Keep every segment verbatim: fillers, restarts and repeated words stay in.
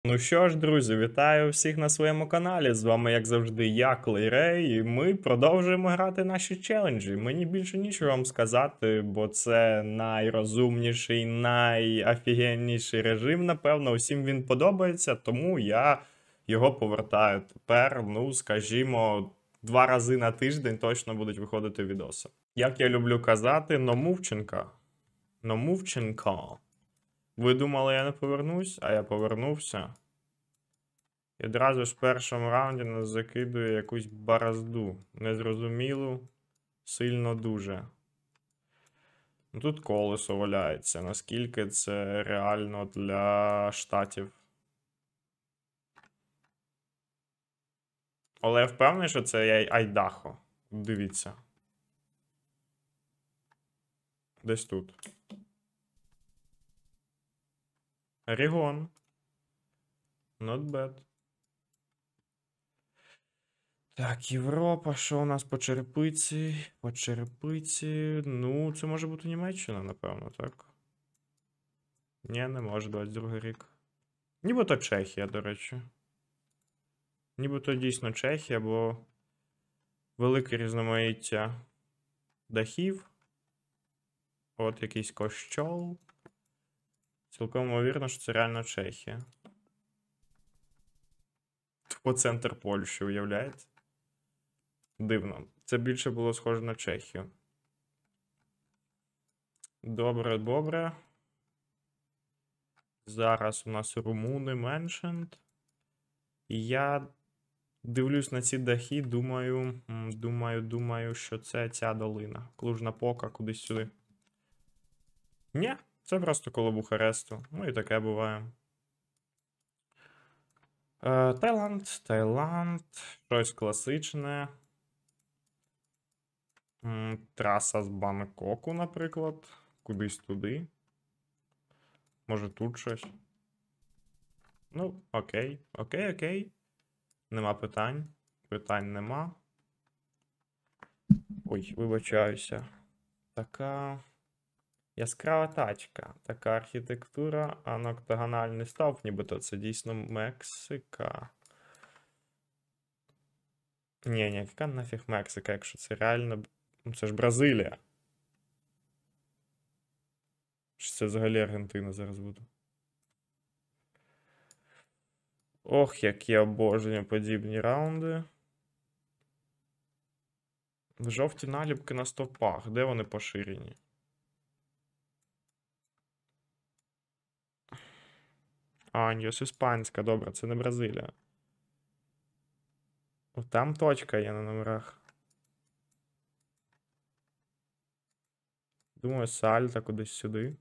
Ну що ж, друзі, вітаю всіх на своєму каналі. З вами, як завжди, я, Клейрей, і ми продовжуємо грати наші челенджі. Мені більше нічого вам сказати, бо це найрозумніший, найофігенніший режим. Напевно, усім він подобається, тому я його повертаю. Тепер, ну, скажімо, два рази на тиждень точно будуть виходити відоси. Як я люблю казати, Номувченка. Номувченка. Ви думали, я не повернусь, а я повернувся. І одразу ж в першому раунді нас закидує якусь баразду. Незрозумілу, сильно дуже. Ну, тут колесо валяється. Наскільки це реально для штатів? Але я впевнений, що це Айдахо. Дивіться. Десь тут. Орегон. Not bad. Так, Європа, що у нас по черепиці? По черепиці. Ну, це може бути Німеччина, напевно, так? Ні, не може, двадцять другий рік. Нібито Чехія, до речі. Нібито дійсно Чехія, бо велике різноманіття дахів. От якийсь кощол. Цілком ймовірно, що це реально Чехія. По центр Польщі, уявляєте? Дивно. Це більше було схоже на Чехію. Добре, добре. Зараз у нас румуни mentioned. І я дивлюсь на ці дахи, думаю, думаю, думаю, що це ця долина. Клужна Пока, кудись сюди. Ні, це просто коло Бухаресту. Ну і таке буває. Е, Таїланд, Таїланд, щось класичне. М, Траса з Бангкоку, наприклад. Кудись туди. Може тут щось. Ну, окей, окей, окей. Нема питань. Питань нема. Ой, вибачаюся. Така яскрава тачка. Така архітектура, а на октагональний стовп, нібито це дійсно Мексика. Ні, ні, яка нафіг Мексика, якщо це реально. Ну, це ж Бразилія. Чи це взагалі Аргентина зараз буде? Ох, як я обожнюю подібні раунди. Жовті наліпки на стопах. Де вони поширені? А, Ньюс іспанська, добре, це не Бразилія. О, там точка є на номерах. Думаю, Сальта кудись сюди.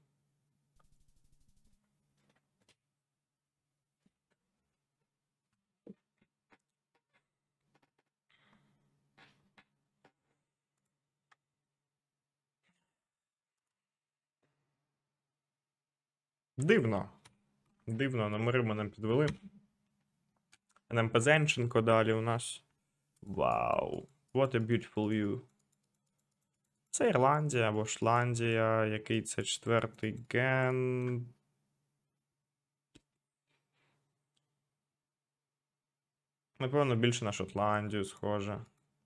Дивно. Дивно, номери мене підвели. НМПЗенченко далі у нас. Вау. What a beautiful view. Це Ірландія або Шотландія. Який це четвертий ген. Напевно, більше на Шотландію схоже.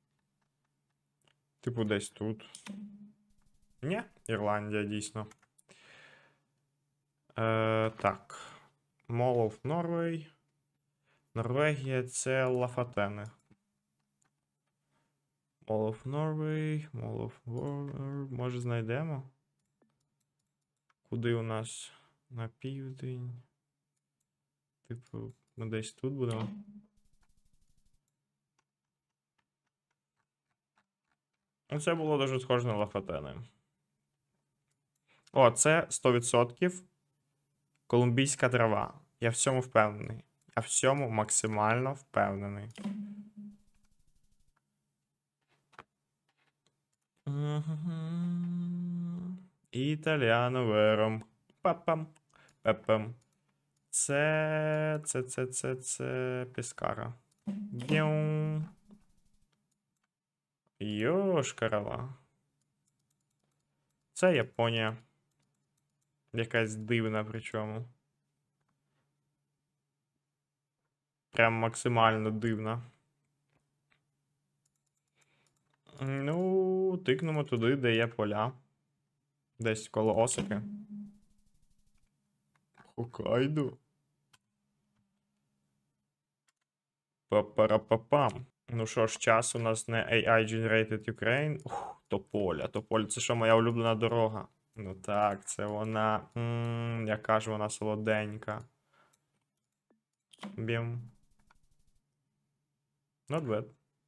Типу десь тут. Ні, Ірландія дійсно. Е, так. Mall of Norway. Норвегія це Лафатени. Mall of Norway. Mall of War. Може знайдемо? Куди у нас? На південь. Типу, ми десь тут будемо. Оце було дуже схоже на Лафатени. О, це сто відсотків колумбійська трава. Я в цьому впевнений. Я в цьому максимально впевнений. Італіано вером. Папам. Пепем. Це. Це, це, це, це Пескара. Бєм. Йошкарова. Це Японія. Якась дивна причому. Прям максимально дивно. Ну, тикнемо туди, де є поля. Десь коло Осаки. Хоккайдо. Па-пара-па-пам. Ну що ж, час у нас не ей ай Generated Ukraine. Ух, Тополя. Тополя, це що, моя улюблена дорога? Ну так, це вона. Ммм, яка ж вона солоденька. Бім. Not bad.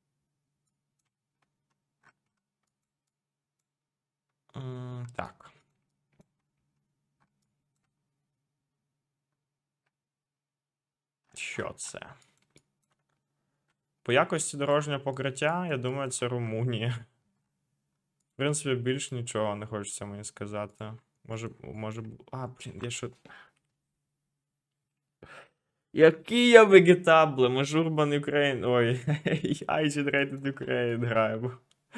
М, так. Що це? По якості дорожнього покриття, я думаю, це Румунія. В принципі, більш нічого не хочеться мені сказати. Може, може... А, блін, я що... Які я вегетабли? Ми ж Urban Ukraine... Ой, I Generated Ukraine граємо.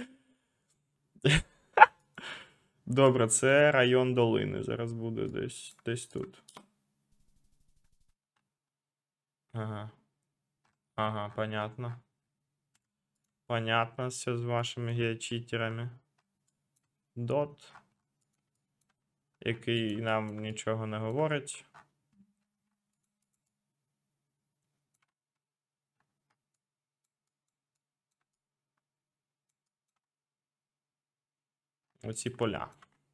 Добре, це район долини. Зараз буде десь, десь тут. Ага. Ага, понятно. Понятно все з вашими геочитерами. Дот. Який нам нічого не говорить. Оці поля.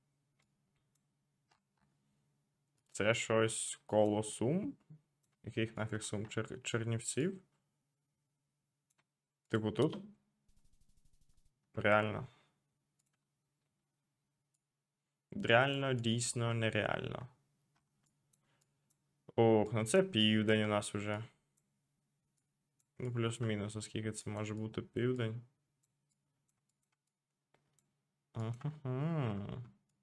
Це щось коло Сум? Яких нафіг Сум? Чер... Чернівців? Типу тут? Реально. Реально, дійсно, нереально. Ох, ну це південь у нас уже. Ну, плюс-мінус, оскільки це може бути південь. Ага.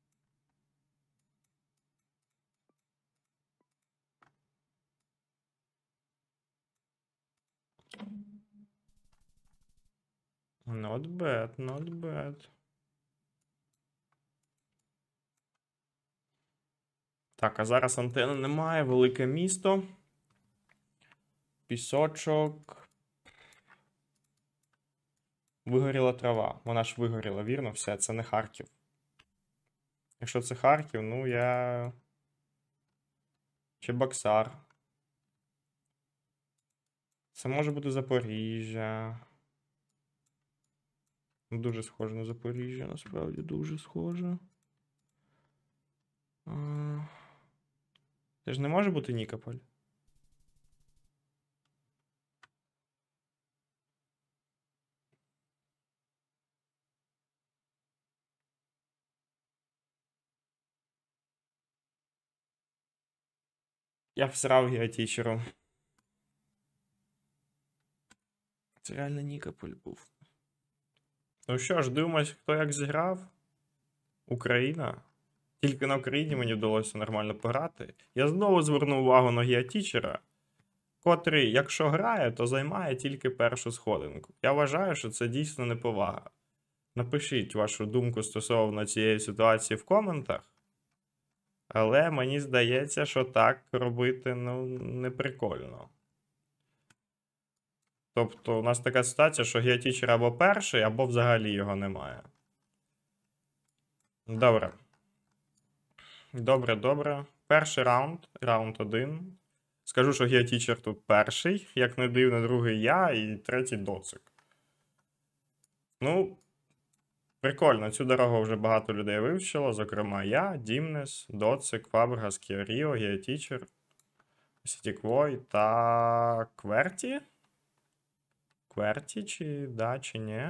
Not bad, not bad. Так, а зараз антени немає, велике місто. Пісочок. Вигоріла трава. Вона ж вигоріла, вірно? Все, це не Харків. Якщо це Харків, ну я... Чебоксар. Це може бути Запоріжжя. Дуже схоже на Запоріжжя, насправді, дуже схоже. А... Це ж не може бути Нікополь? Я всрав геотічером. Це реально Нікополь був. Ну що ж, дивимось, хто як зіграв. Україна. Тільки на Україні мені вдалося нормально пограти. Я знову звернув увагу на геотічера, котрий, якщо грає, то займає тільки першу сходинку. Я вважаю, що це дійсно неповага. Напишіть вашу думку стосовно цієї ситуації в коментах. Але мені здається, що так робити, ну, не прикольно. Тобто, у нас така ситуація, що геотічер або перший, або взагалі його немає. Добре. Добре, добре. Перший раунд, раунд один. Скажу, що геотічер тут перший, як не дивно, другий я і третій доцик. Ну, прикольно, цю дорогу вже багато людей вивчило, зокрема я, Дімнес, Доцик, Фабргас, Кіоріо, геотічер, Сітіквой та Кверті. Кверті, чи да, чи ні?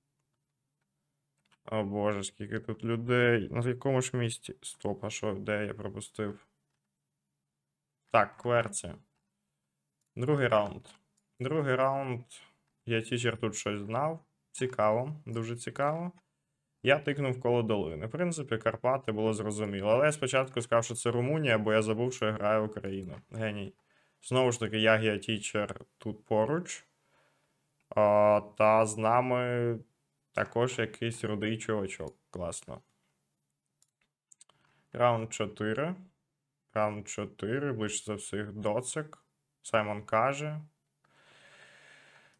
О боже, скільки тут людей. На якому ж місці? Стоп, а що, де я пропустив? Так, Кверті. Другий раунд. Другий раунд. Я тічер тут щось знав. Цікаво, дуже цікаво. Я тикнув коло долини. В принципі, Карпати було зрозуміло. Але я спочатку сказав, що це Румунія, бо я забув, що я граю в Україну. Геній. Знову ж таки, я геотічер тут поруч. А, та з нами також якийсь рудий чувачок. Класно. Раунд чотири. Раунд чотири. Ближче за всіх доцик. Саймон каже.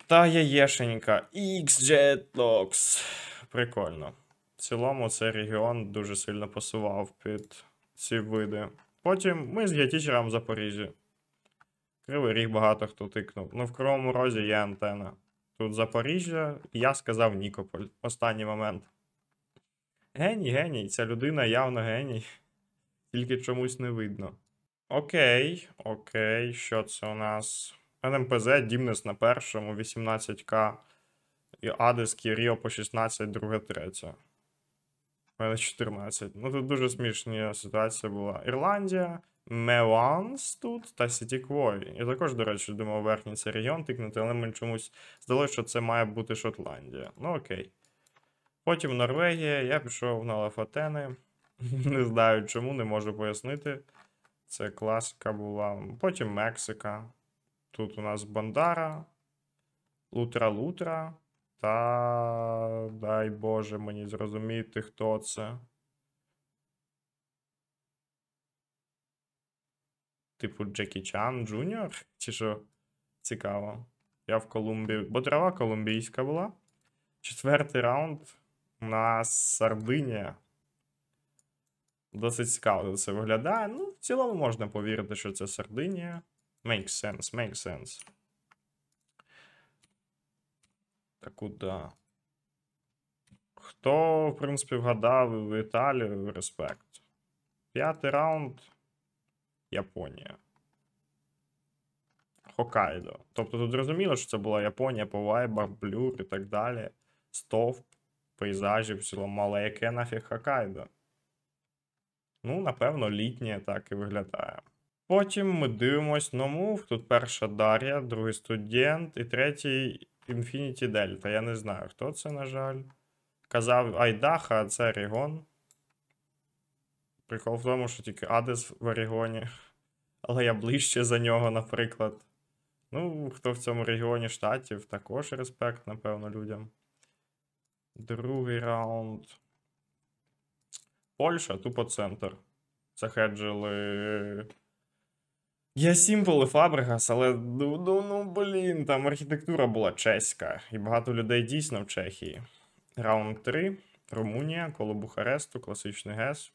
Та яєшенька. X-Jetlocks. Прикольно. В цілому цей регіон дуже сильно посував під ці види. Потім ми з геотічером в Запоріжжі. Кривий Ріг багато хто тикнув. Ну, в Кривому Розі є антена. Тут Запоріжжя, я сказав Нікополь. Останній момент. Геній, геній. Ця людина явно геній. Тільки чомусь не видно. Окей, окей, що це у нас? ен ем пе зет, Дімнес на першому, вісімнадцять ка. І Адеський, Ріо по шістнадцять, друге, третє. У мене чотирнадцять. Ну тут дуже смішна ситуація була. Ірландія, Меланс тут та Сітіквой. Я також, до речі, думав, верхній цей регіон тикнути, але мені чомусь здалося, що це має бути Шотландія. Ну окей. Потім Норвегія, я пішов на Лафатени. Не знаю чому, не можу пояснити. Це класика була. Потім Мексика. Тут у нас Бандара, Лутра-Лутра. Та дай Боже мені зрозуміти, хто це. Типу Джекі Чан Джуніор? Чи що? Цікаво. Я в Колумбії. Бо трава колумбійська була. Четвертий раунд. У нас Сардинія. Досить цікаво це виглядає. Ну, в цілому можна повірити, що це Сардинія. Makes sense, makes sense. Та куди? Хто, в принципі, вгадав в Італію, респект. П'ятий раунд. Японія. Хоккайдо. Тобто тут зрозуміло, що це була Японія по вайбах, блюр і так далі. Стовп, пейзажі в цілому, але яке нафіг Хоккайдо? Ну, напевно, літнє так і виглядає. Потім ми дивимось на мув. Тут перша Дар'я, другий студент і третій Infinity Delta. Я не знаю, хто це, на жаль. Казав Айдаха, а це Орігон. Прикол в тому, що тільки Адес в Орігоні. Але я ближче за нього, наприклад. Ну, хто в цьому регіоні штатів, також респект, напевно, людям. Другий раунд. Польща, тупо центр. Захеджили Є Сімпл і Фабрегас, але ну, ну, ну, блін, там архітектура була чеська. І багато людей дійсно в Чехії. Раунд три. Румунія, коло Бухаресту, класичний ГЕС.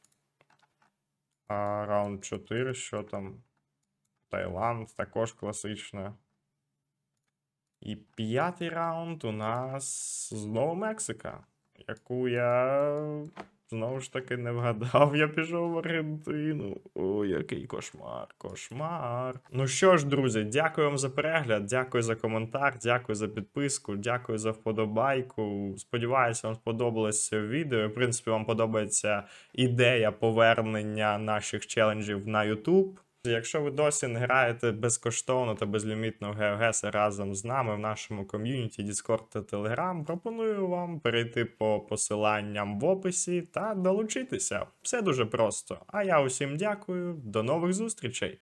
А раунд чотири, що там? Таїланд, також класичне. І п'ятий раунд у нас знову Мексика, яку я знову ж таки не вгадав. Я пішов в Аргентину. О, який кошмар, кошмар. Ну що ж, друзі, дякую вам за перегляд, дякую за коментар, дякую за підписку, дякую за вподобайку. Сподіваюся, вам сподобалось це відео. В принципі, вам подобається ідея повернення наших челенджів на YouTube. Якщо ви досі не граєте безкоштовно та безлімітно в GeoGuessr разом з нами в нашому ком'юніті Discord та Telegram, пропоную вам перейти по посиланням в описі та долучитися. Все дуже просто. А я усім дякую, до нових зустрічей!